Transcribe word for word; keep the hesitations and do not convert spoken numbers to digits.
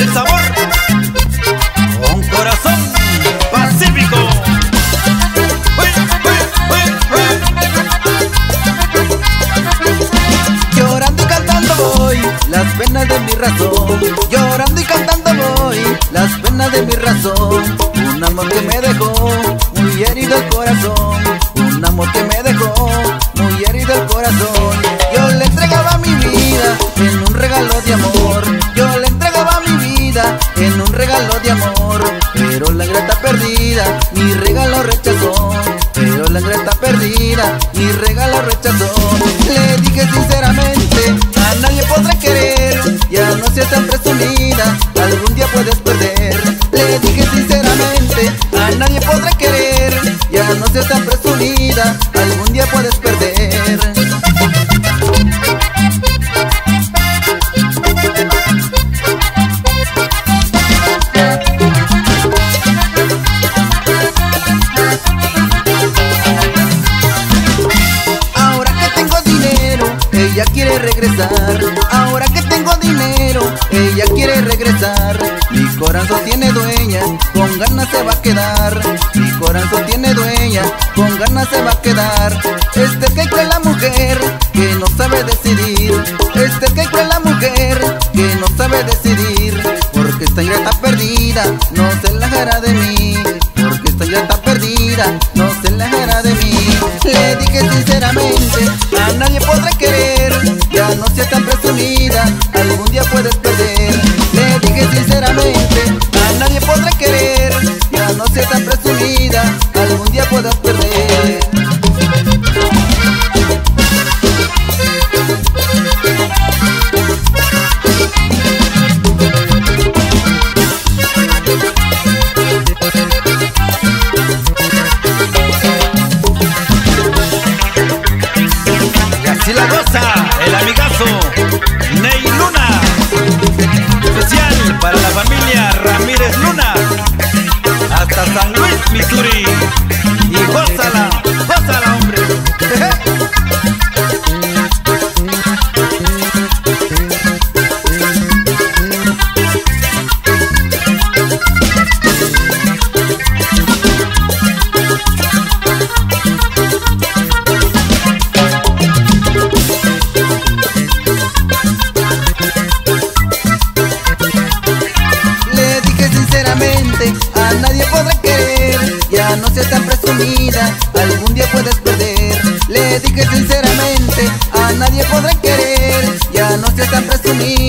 el sabor, con corazón pacífico. Uy, uy, uy, uy. Llorando y cantando voy las penas de mi razón. Llorando y cantando voy las penas de mi razón. Un amor que me dejó muy herido el corazón. Un amor que me dejó muy herido el corazón. Yo le entregaba mi vida en un regalo de amor. Yo le entregaba mi vida en un regalo de amor. Pero la ingrata perdida mi regalo rechazó. Pero la ingrata perdida mi regalo rechazó. Le dije sinceramente, a nadie podré querer. Ya no seas tan presumida, algún día puedes perder. Le dije sinceramente, a nadie podré querer. Ya no seas tan presumida, algún día puedes perder. Ahora que tengo dinero, ella quiere regresar. Ahora que tengo dinero, ella quiere regresar. Mi corazón tiene dueña, con ganas se va a quedar. Mi corazón tiene dueña, con ganas se va a quedar. Este que cruel la mujer, que no sabe decidir. Este que cruel la mujer, que no sabe decidir. Porque esta ingrata perdida, no se alejará de mí. Porque esta ingrata perdida, no se alejará de mí. Le dije sinceramente, a nadie podré querer. Ya no seas tan presumida, algún día puedes perder. Le dije sinceramente, a nadie podré querer. Ya no seas tan presumida, algún día puedas perder. Si la goza el amigazo Ney Luna, especial para la familia Ramírez Luna, hasta San Luis, Missouri. Y gózala, gózala, hombre. A nadie podré querer, ya no seas tan presumida, algún día puedes perder. Le dije sinceramente, a nadie podré querer, ya no seas tan presumida.